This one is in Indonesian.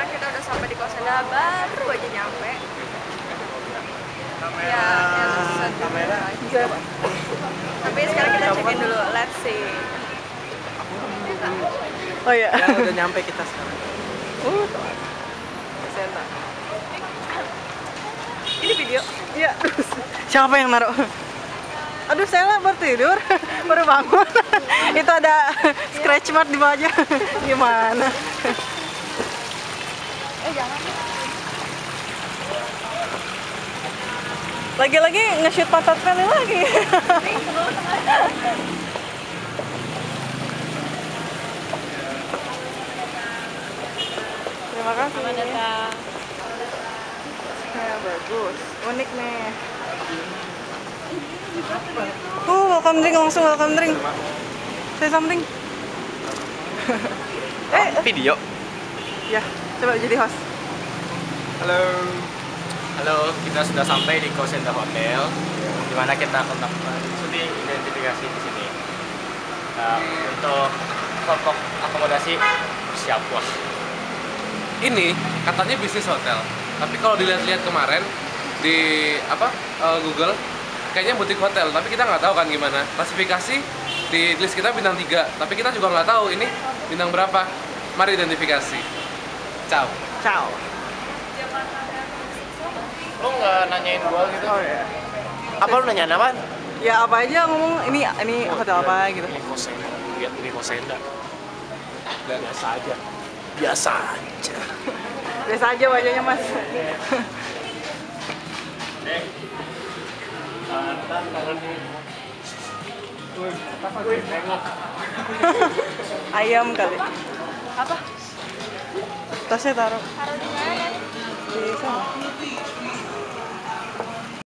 sekarang kita udah sampai di Kosenda, baru aja nyampe. Ya, kamera. Tapi sekarang kita check-in dulu, let's see. Oh iya. Ya, udah nyampe kita sekarang. Kosenda. Ini video? Iya. Siapa yang naruh? Aduh, saya baru tidur, baru bangun. Itu ada scratch mark di wajah. Gimana? Jangan. Lagi-lagi nge-shoot pantat Meli lagi. Terima kasih. Selamat datang. Ya, bagus, unik nih. Welcome drink langsung, welcome drink. Say something. Video. Ya, coba jadi host. Halo. Halo, kita sudah sampai di Kosenda Hotel, di mana kita akan melakukan syuting identifikasi di sini. Untuk kelompok akomodasi siap bos. Ini katanya bisnis hotel, tapi kalau dilihat-lihat kemarin di Google kayaknya butik hotel, tapi kita nggak tahu kan gimana. Klasifikasi di list kita bintang 3, tapi kita juga nggak tahu ini bintang berapa. Mari identifikasi. Ciao. Ciao. Lo nggak nanyain gua gitu? Oh ya. Apa lu nanya apaan? Ya apa aja ngomong ini hotel apa gitu. Ini Kosenda, lihat ini Kosenda. Biasa aja. Biasa aja. Biasa aja wajahnya Mas. Ayam kali. Apa? Tasnya taruh. Taruh di